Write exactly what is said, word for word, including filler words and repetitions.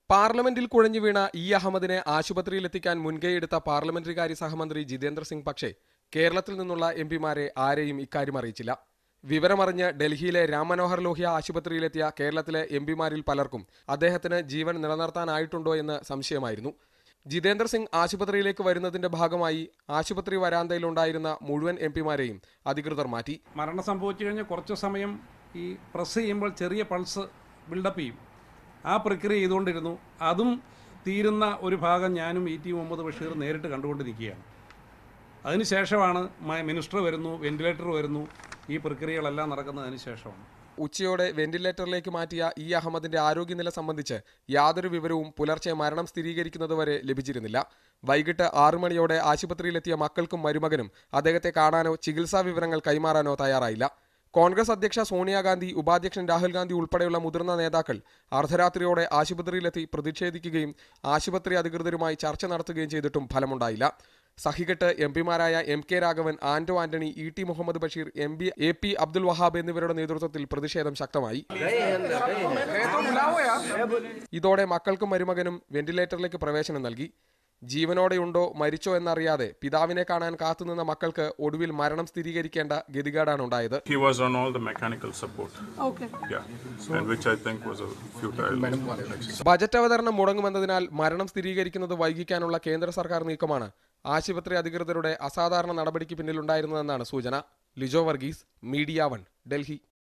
പാർലമെന്റിൽ കുഴഞ്ഞു വീണ ഇ അഹമ്മദിനെ ആശുപത്രിയിലെത്തിക്കാൻ മുൻകൈയെടുത്ത പാർലമെന്ററികാര്യ സഹമന്ത്രി ജിതേന്ദ്ര സിംഗ് പക്ഷേ കേരളത്തിൽ നിന്നുള്ള എം പിമാരെ ആരെയും ഇക്കാര്യം അറിയിച്ചില്ല. വിവരമറിഞ്ഞ് ഡൽഹിയിലെ രാം മനോഹർ ലോഹ്യ ആശുപത്രിയിലെത്തിയ കേരളത്തിലെ എം പിമാരിൽ പലർക്കും അദ്ദേഹത്തിന് ജീവൻ നിലനിർത്താനായിട്ടുണ്ടോ എന്ന് സംശയമായിരുന്നു. ജിതേന്ദ്ര സിംഗ് ആശുപത്രിയിലേക്ക് വരുന്നതിന്റെ ഭാഗമായി ആശുപത്രി വരാന്തയിലുണ്ടായിരുന്ന മുഴുവൻ എം പിമാരെയും അധികൃതർ മാറ്റി. മരണം സംഭവിച്ചു കഴിഞ്ഞാൽ കുറച്ചു സമയം ഈ പ്രസ് ചെയ്യുമ്പോൾ ചെറിയ പൾസ് ബിൽഡപ്പ് ചെയ്യും. ആ പ്രക്രിയ ചെയ്തുകൊണ്ടിരുന്നു. അതും തീരുന്ന ഒരു ഭാഗം ഞാനും ഇ ടി മുഹമ്മദ് ബഷീർ നേരിട്ട് കണ്ടുകൊണ്ടിരിക്കുകയാണ്. അതിനുശേഷമാണ് മിനിസ്റ്റർ വരുന്നു, വെന്റിലേറ്റർ വരുന്നു, ഈ പ്രക്രിയകളെല്ലാം നടക്കുന്നതിന് ശേഷമാണ്. ഉച്ചയോടെ വെന്റിലേറ്ററിലേക്ക് മാറ്റിയ ഇ അഹമ്മദിന്റെ ആരോഗ്യനില സംബന്ധിച്ച് യാതൊരു വിവരവും പുലർച്ചെ മരണം സ്ഥിരീകരിക്കുന്നതുവരെ ലഭിച്ചിരുന്നില്ല. വൈകിട്ട് ആറു മണിയോടെ ആശുപത്രിയിലെത്തിയ മക്കൾക്കും മരുമകനും അദ്ദേഹത്തെ കാണാനോ ചികിത്സാ വിവരങ്ങൾ കൈമാറാനോ തയ്യാറായില്ല. കോൺഗ്രസ് അധ്യക്ഷ സോണിയാഗാന്ധി, ഉപാധ്യക്ഷൻ രാഹുൽ ഗാന്ധി ഉൾപ്പെടെയുള്ള മുതിർന്ന നേതാക്കൾ അർദ്ധരാത്രിയോടെ ആശുപത്രിയിലെത്തി പ്രതിഷേധിക്കുകയും ആശുപത്രി അധികൃതരുമായി ചർച്ച നടത്തുകയും ചെയ്തിട്ടും ഫലമുണ്ടായില്ല. സഹികെട്ട് എം പിമാരായ M K Raghavan, Anto Antony, E T Muhammad Basheer, M P A P Abdul Wahab എന്നിവരുടെ നേതൃത്വത്തിൽ പ്രതിഷേധം ശക്തമായി. ഇതോടെ മക്കൾക്കും മരുമകനും വെന്റിലേറ്ററിലേക്ക് പ്രവേശനം നൽകി. ജീവനോടെയുണ്ടോ മരിച്ചോ എന്നറിയാതെ പിതാവിനെ കാണാൻ കാത്തുനിന്ന മക്കൾക്ക് ഒടുവിൽ മരണം സ്ഥിരീകരിക്കേണ്ട ഗതികേടാണ് ഉണ്ടായത്. ബജറ്റ് അവതരണം മുടങ്ങുമെന്നതിനാൽ മരണം സ്ഥിരീകരിക്കുന്നത് വൈകിക്കാനുള്ള കേന്ദ്ര സർക്കാർ നീക്കമാണ് ആശുപത്രി അധികൃതരുടെ അസാധാരണ നടപടിക്ക് പിന്നിലുണ്ടായിരുന്നതെന്നാണ് സൂചന. Lijo Varghese, media one, Delhi.